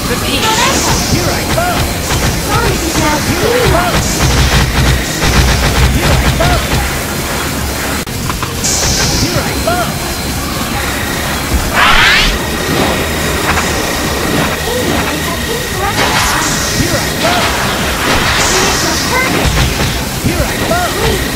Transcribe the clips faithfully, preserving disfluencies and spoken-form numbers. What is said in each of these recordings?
Repeat. Here I come! Sonic is now Here I come! Here I come! Here I come! Here I come! Here I come!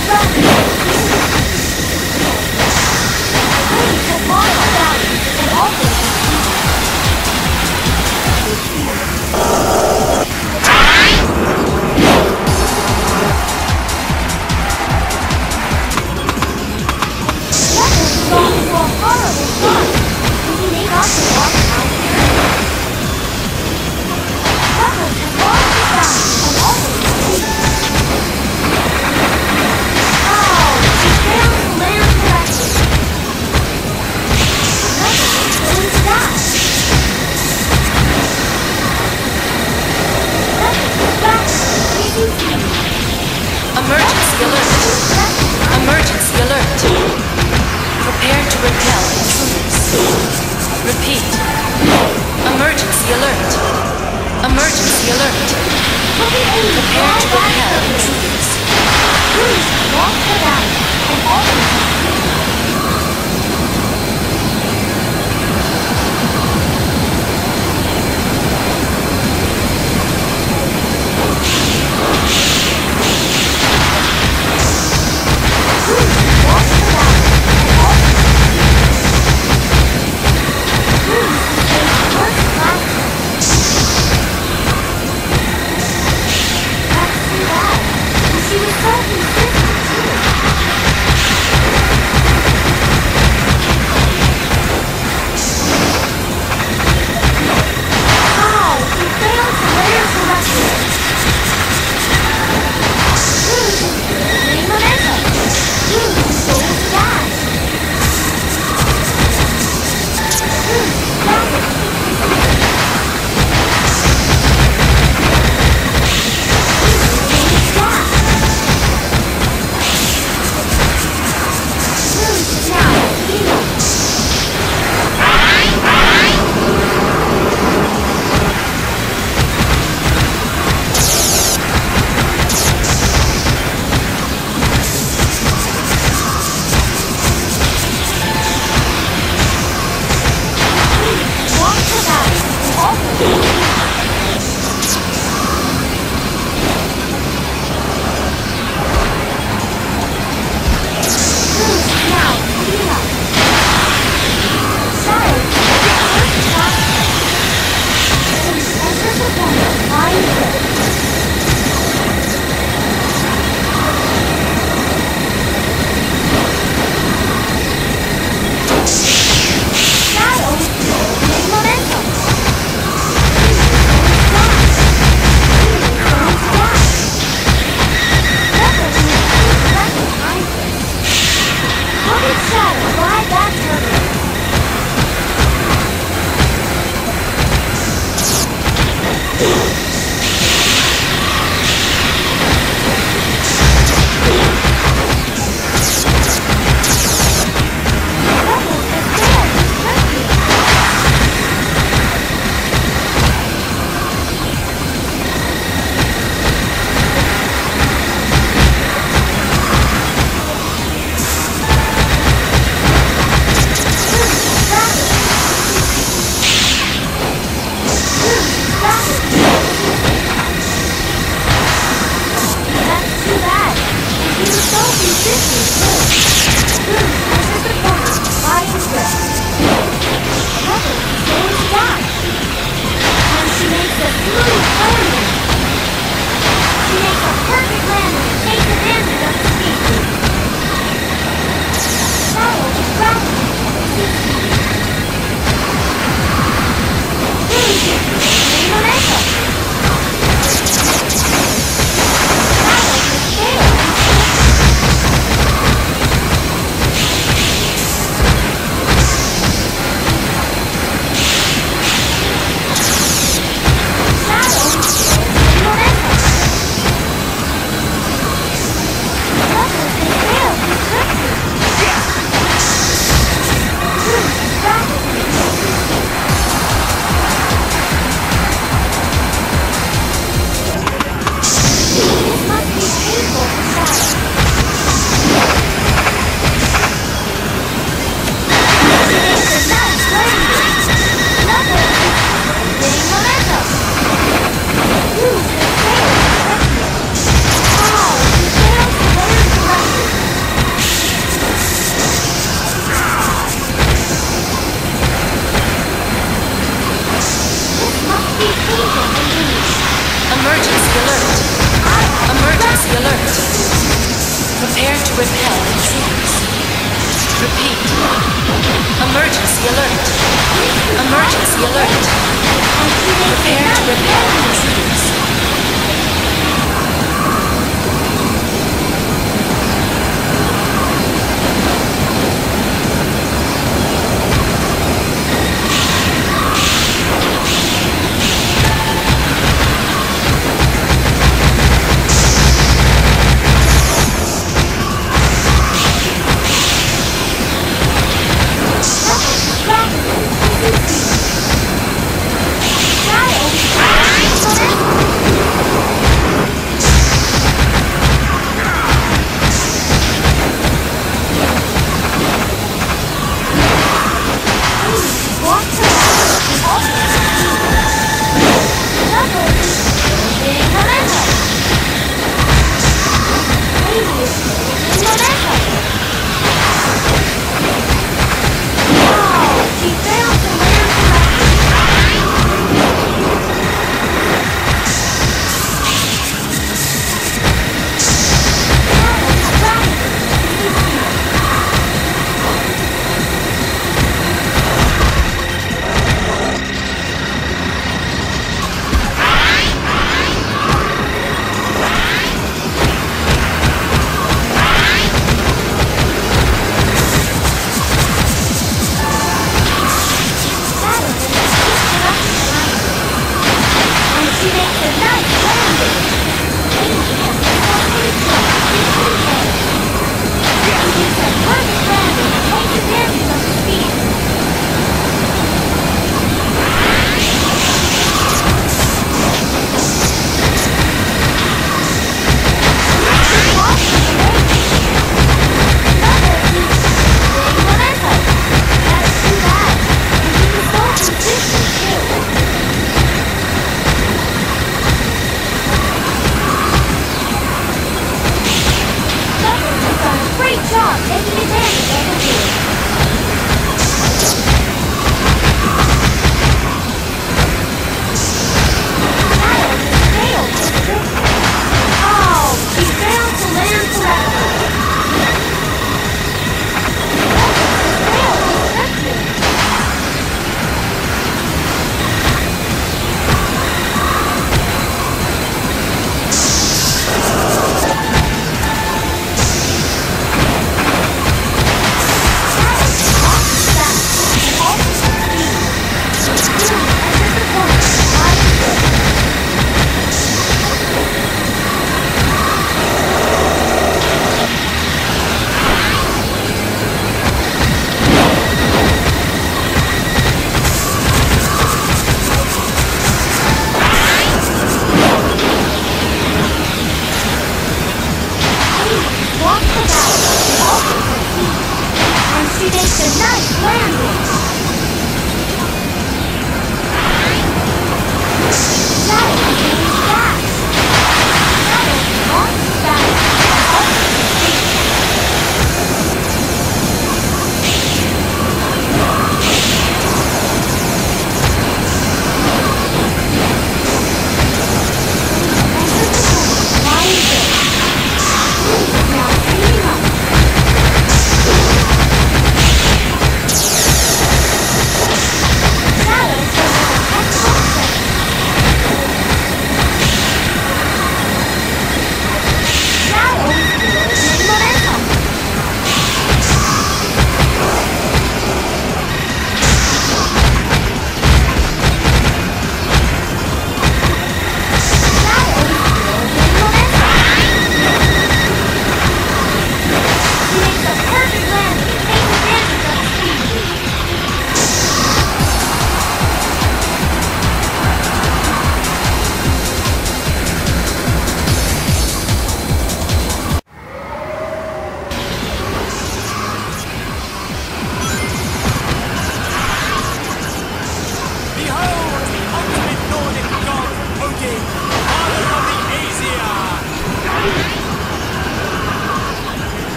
Emergency alert. Emergency alert. Prepare to repel intruders. Repeat. Emergency alert. Emergency alert. Prepare to repel intruders. She was so consistent too. Emergency alert. Emergency alert. Prepare to repel intruders. Repeat. Emergency alert. Emergency alert. Prepare to repel intruders.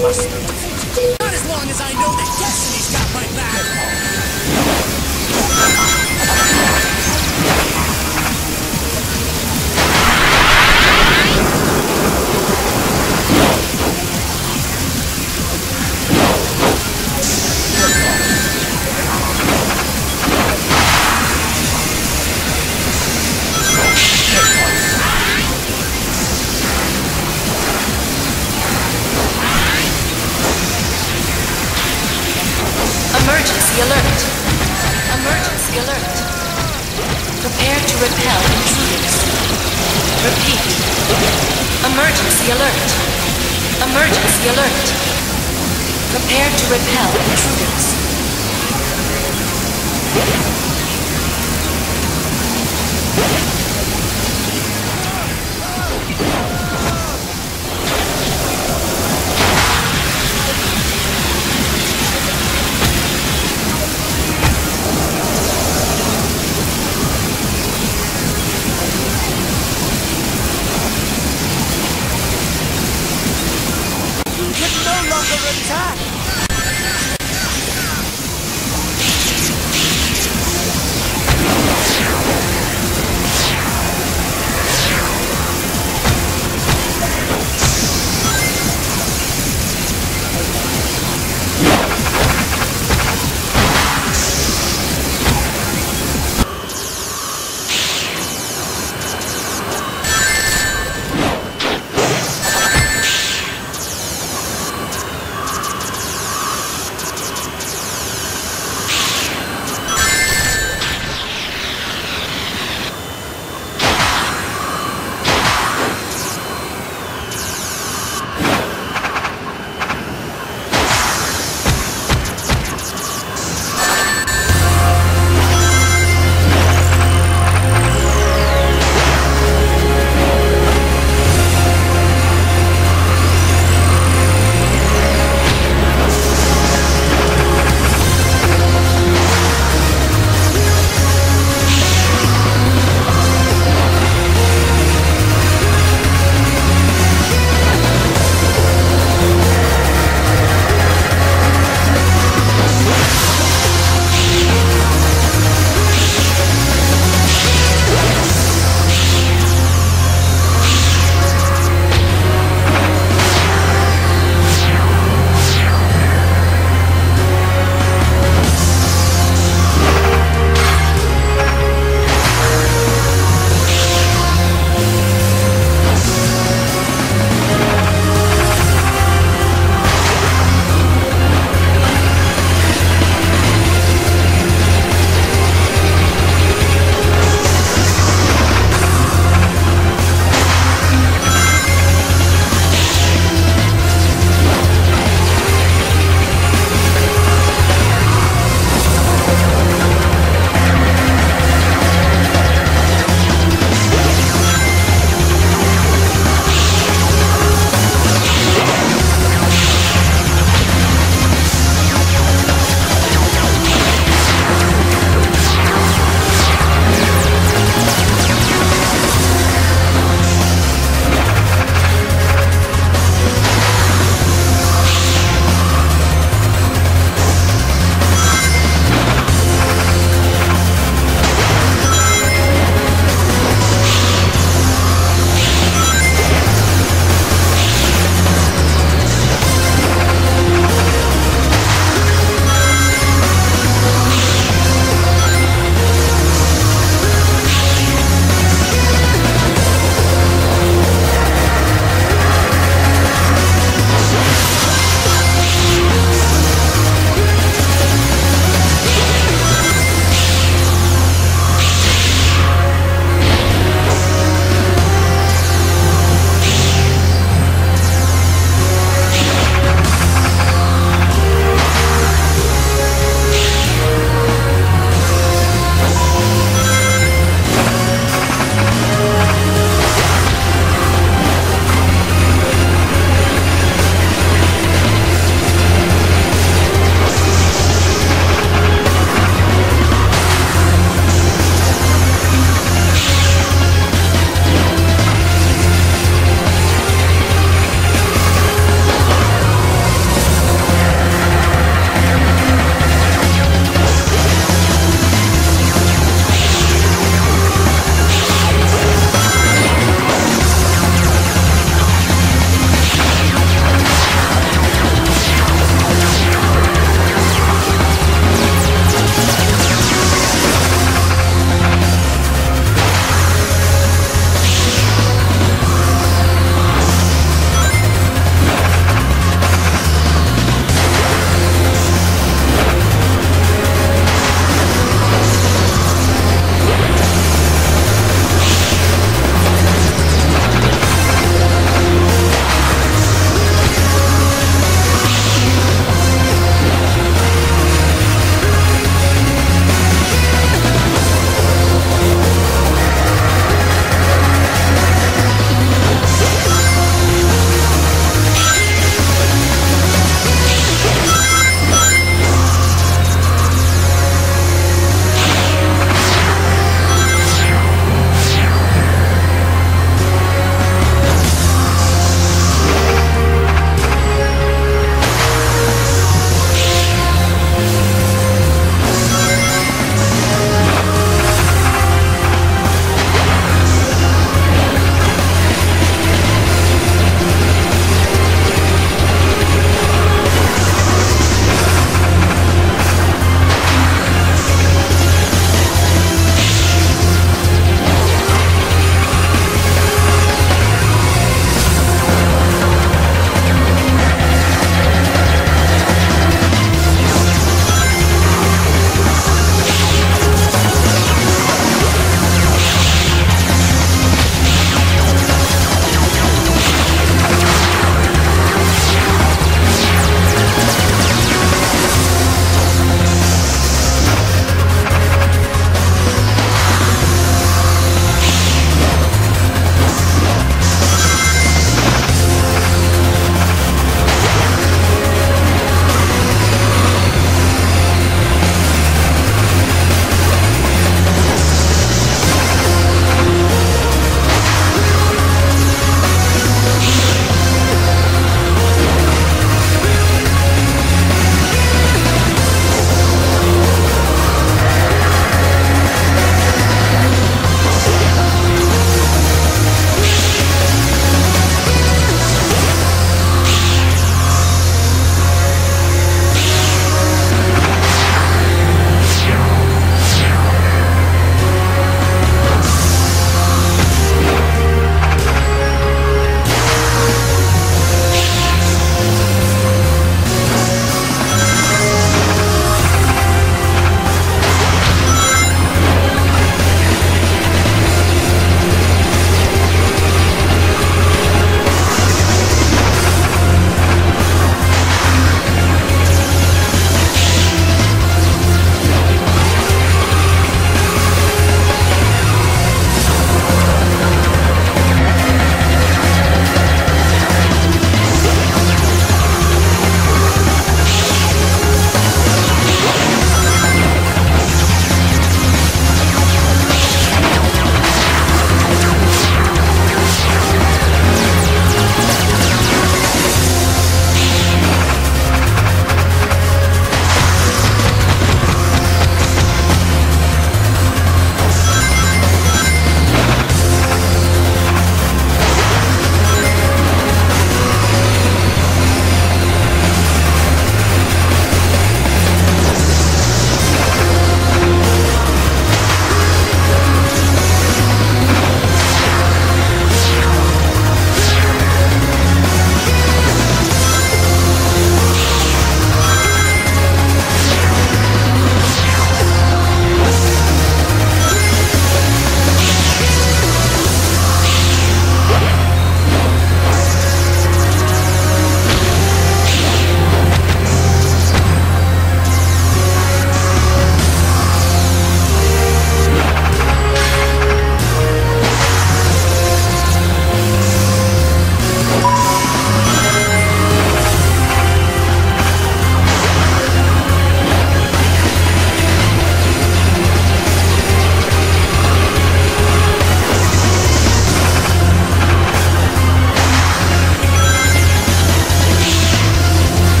must be defeated. Not as long as I know that Destiny's got my back! Emergency alert. Emergency alert. Prepare to repel intruders. Repeat. Emergency alert. Emergency alert. Prepare to repel intruders.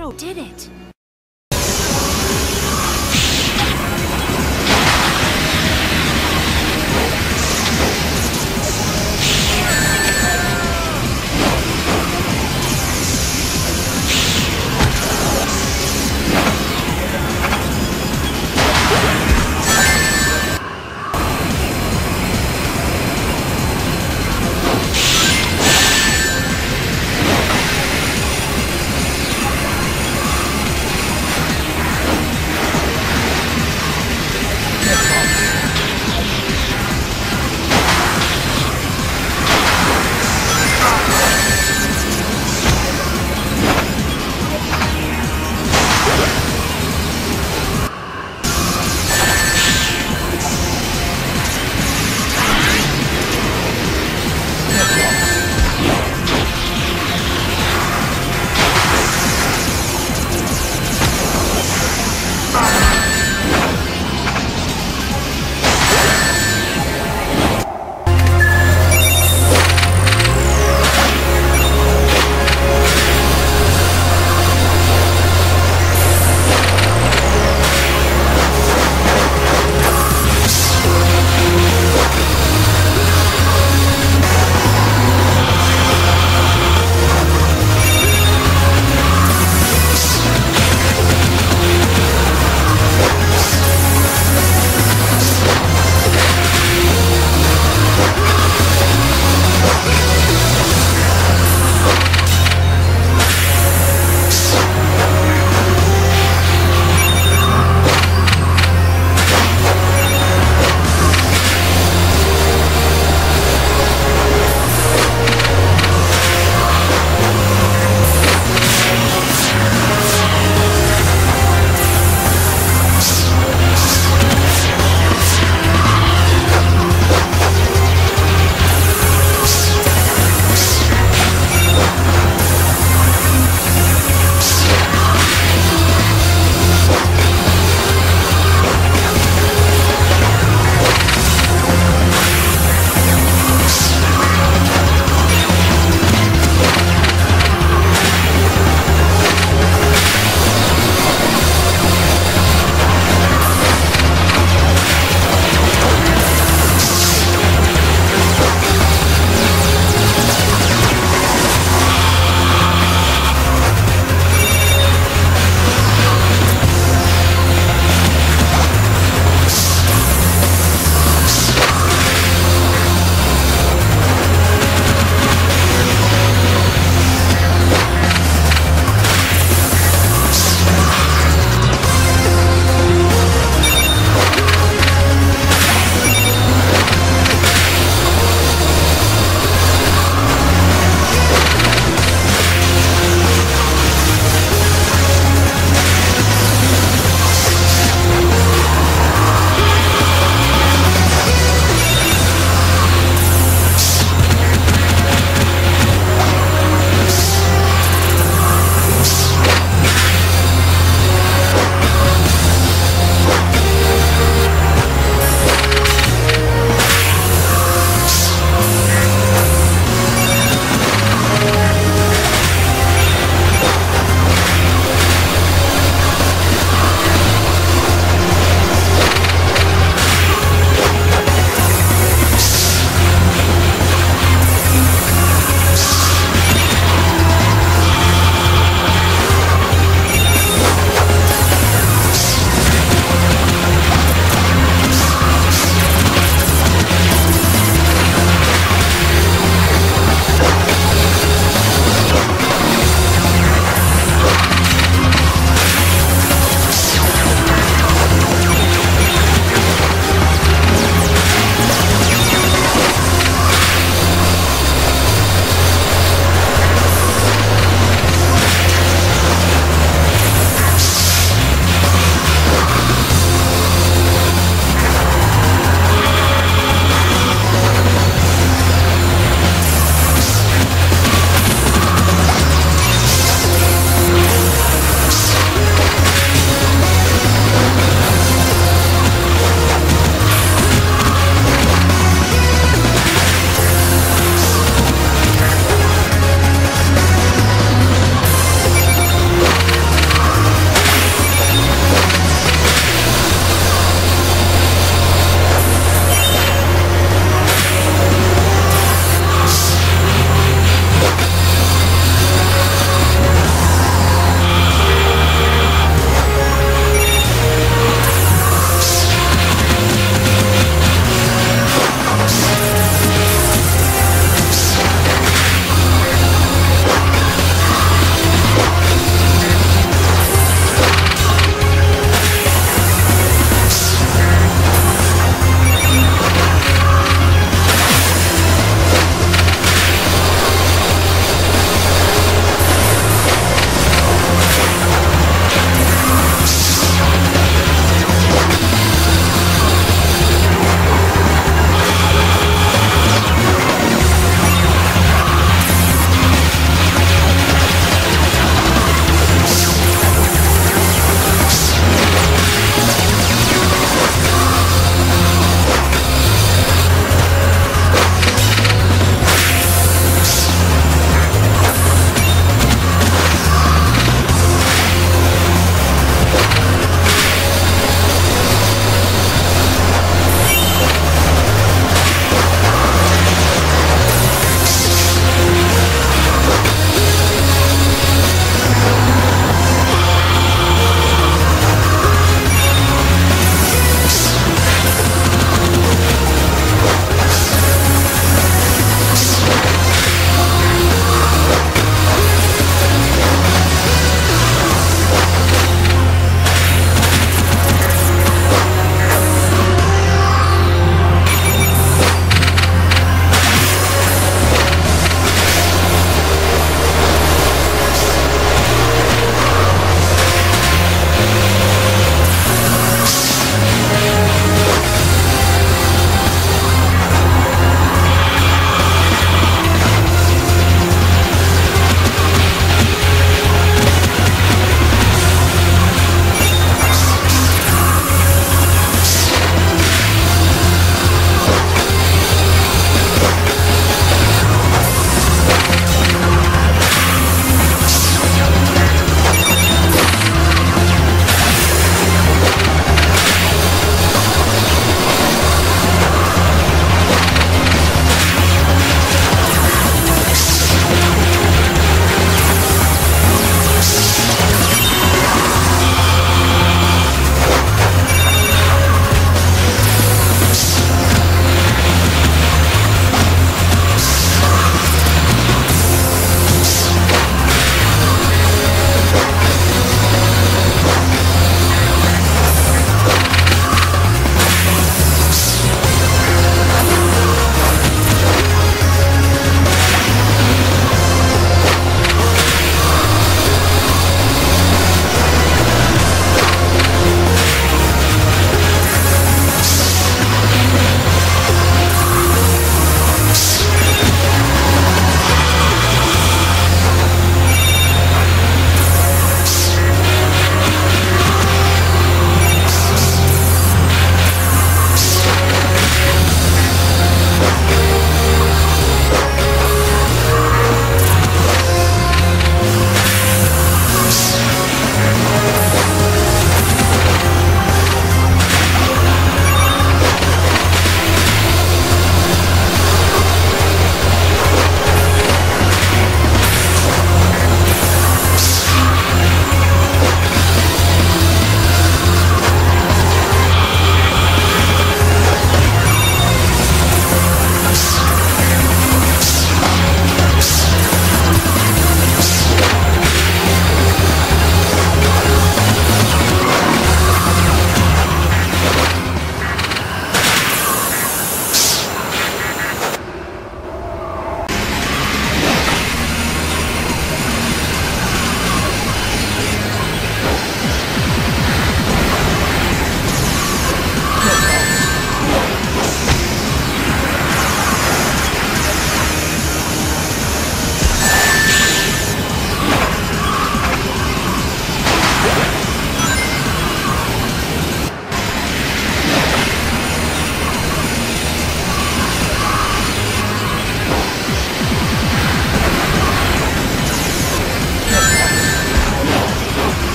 Shadow did it.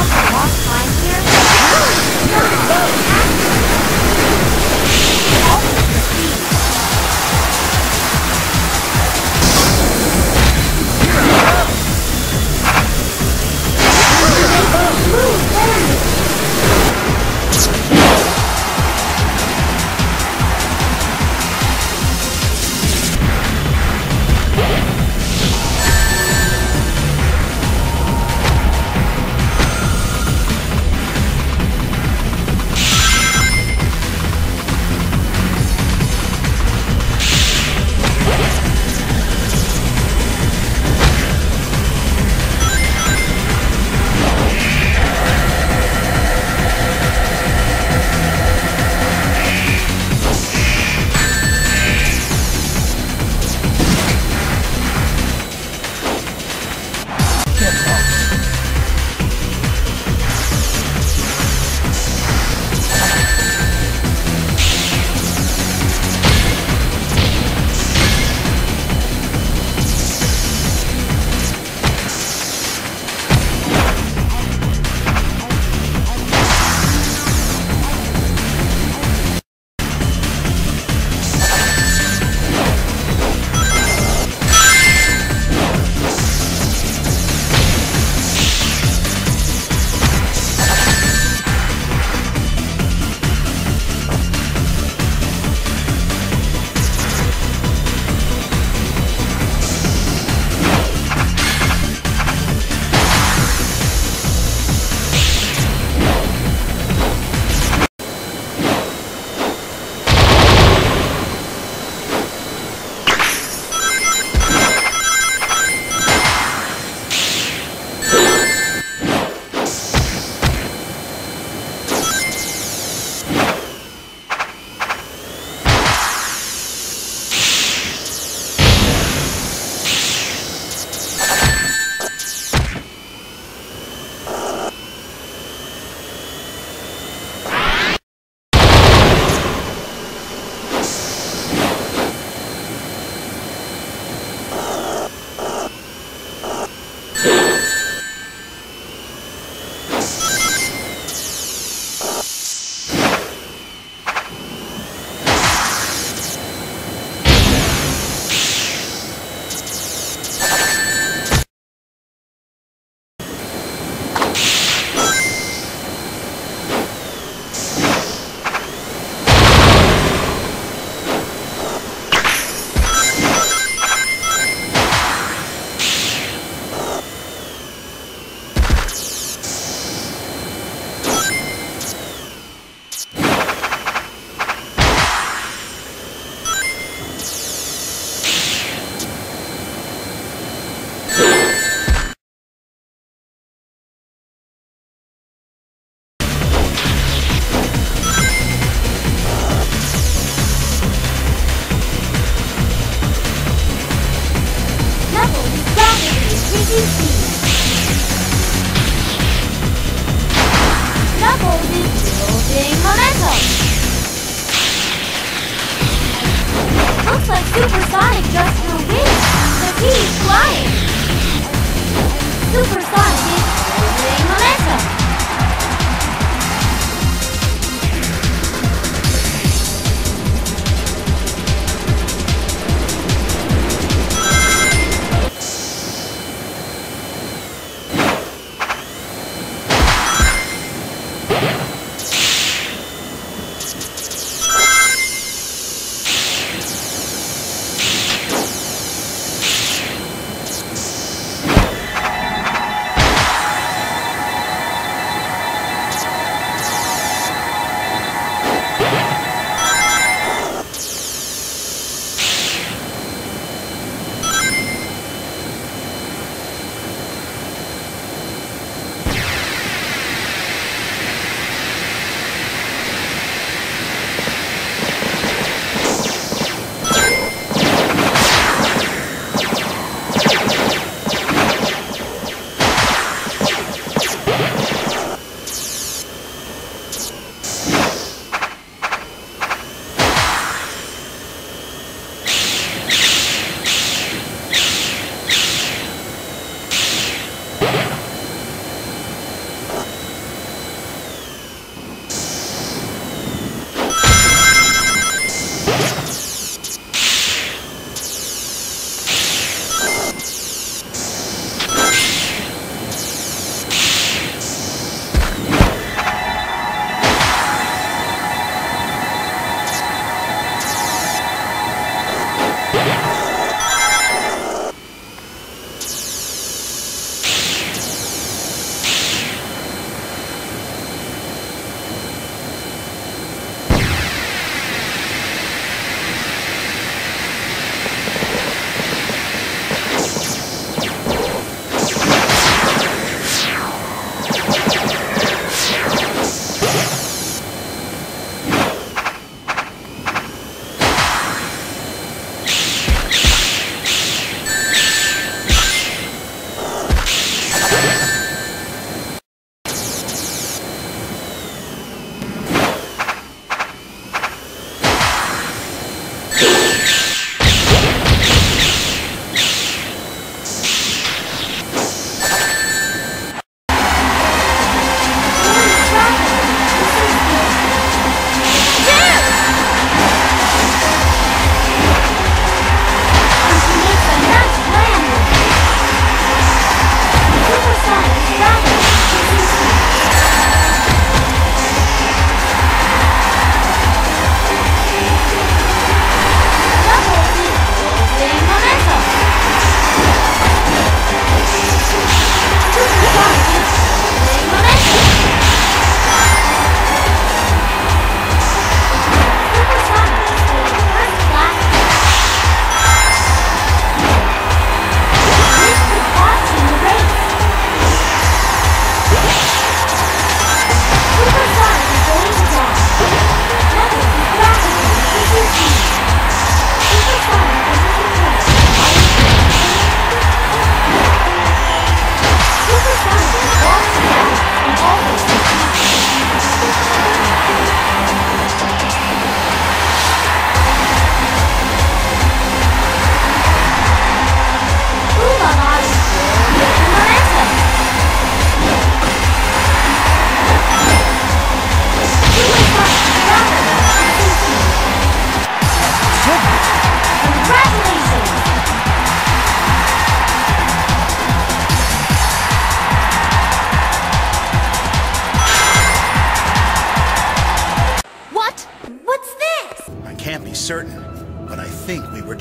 lost a long time here?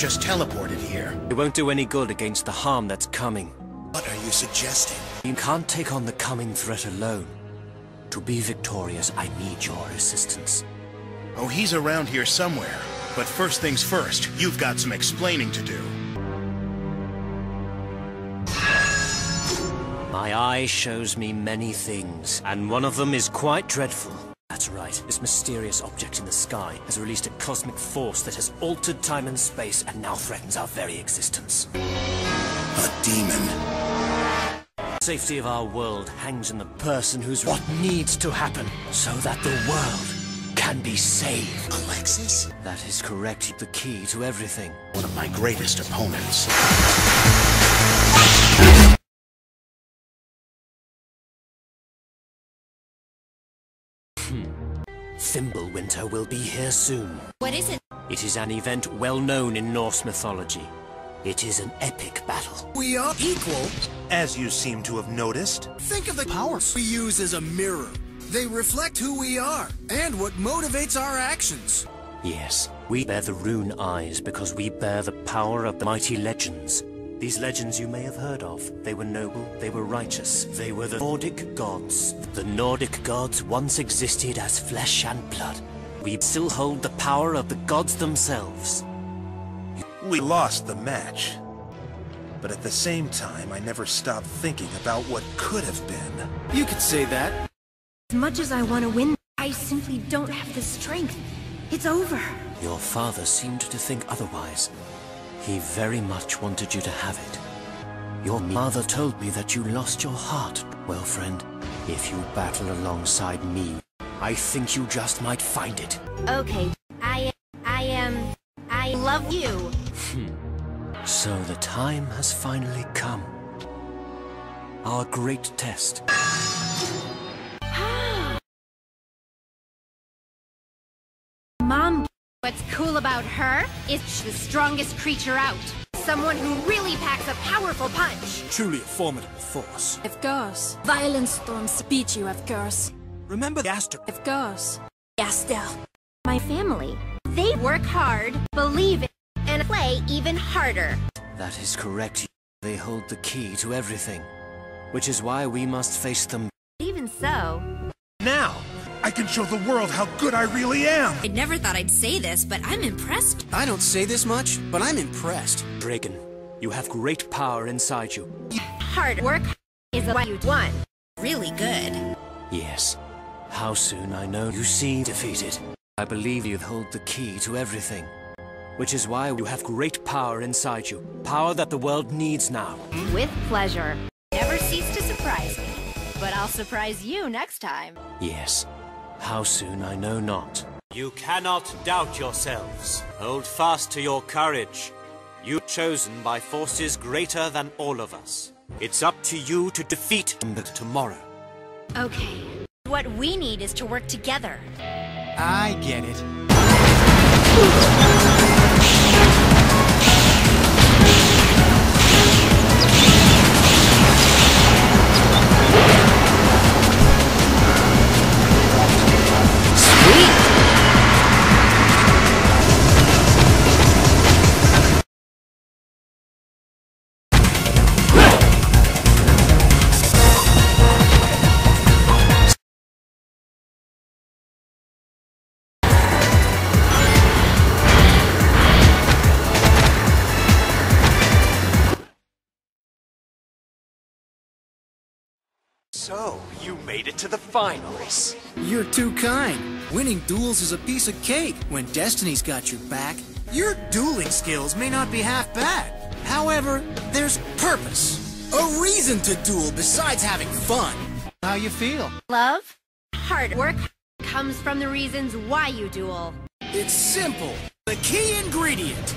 just teleported here. It won't do any good against the harm that's coming. What are you suggesting? You can't take on the coming threat alone. To be victorious, I need your assistance. Oh, he's around here somewhere. But first things first, you've got some explaining to do. My eye shows me many things, and one of them is quite dreadful. That's right, this mysterious object in the sky has released a cosmic force that has altered time and space and now threatens our very existence. A demon. The safety of our world hangs in the person who's what needs to happen so that the world can be saved. Alexis? That is correct, the key to everything. One of my greatest opponents. Thimblewinter will be here soon. What is it? It is an event well known in Norse mythology. It is an epic battle. We are equal. As you seem to have noticed. Think of the powers we use as a mirror. They reflect who we are and what motivates our actions. Yes, we bear the Rune Eyes because we bear the power of the mighty legends. These legends you may have heard of. They were noble, they were righteous. They were the Nordic gods. The Nordic gods once existed as flesh and blood. We still hold the power of the gods themselves. We lost the match. But at the same time, I never stopped thinking about what could have been. You could say that. As much as I want to win, I simply don't have the strength. It's over. Your father seemed to think otherwise. He very much wanted you to have it. Your mother told me that you lost your heart. Well, friend, if you battle alongside me, I think you just might find it. Okay, I... I am... Um, I love you. Hmm. So the time has finally come. Our great test. Mom, what's cool about her is she's the strongest creature out. Someone who really packs a powerful punch. Truly a formidable force. Of course. Violent storms beat you, of course. Remember Aster? Of course. Aster. My family. They work hard, believe it, and play even harder. That is correct. They hold the key to everything. Which is why we must face them. Even so... Now, I can show the world how good I really am! I never thought I'd say this, but I'm impressed. I don't say this much, but I'm impressed. Dragan, you have great power inside you. Hard work is what you want. Really good. Yes. How soon I know you seem defeated. I believe you hold the key to everything. Which is why you have great power inside you. Power that the world needs now. With pleasure. Never cease to surprise me. But I'll surprise you next time. Yes. How soon I know not. You cannot doubt yourselves. Hold fast to your courage. You're chosen by forces greater than all of us. It's up to you to defeat them tomorrow. Okay. What we need is to work together. I get it. So, you made it to the finals. You're too kind. Winning duels is a piece of cake when Destiny's got your back. Your dueling skills may not be half bad. However, there's purpose. A reason to duel besides having fun. How you feel? Love, hard work comes from the reasons why you duel. It's simple. The key ingredient.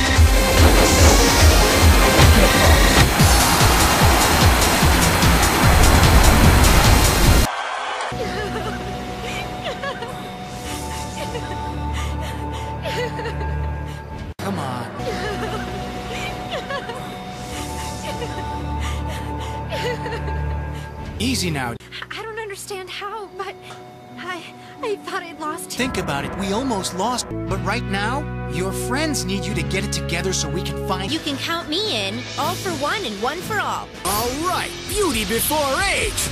Come on. Easy now. I don't understand how, but I I thought I'd lost... Think about it, we almost lost, but right now, your friends need you to get it together so we can find... You can count me in. All for one and one for all. All right, beauty before age!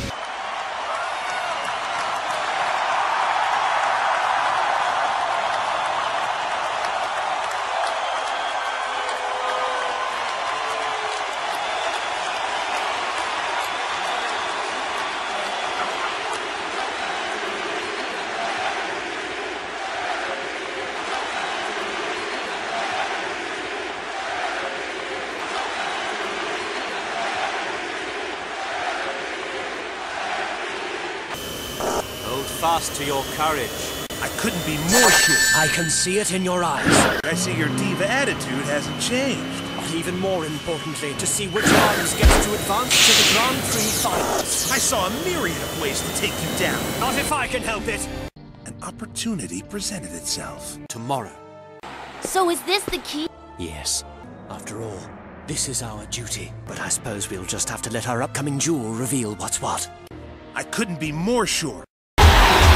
Fast to your courage. I couldn't be more sure. I can see it in your eyes. I see your diva attitude hasn't changed. But even more importantly, to see which arms gets to advance to the Grand Prix finals. I saw a myriad of ways to take you down. Not if I can help it. An opportunity presented itself. Tomorrow. So is this the key? Yes. After all, this is our duty. But I suppose we'll just have to let our upcoming duel reveal what's what. I couldn't be more sure.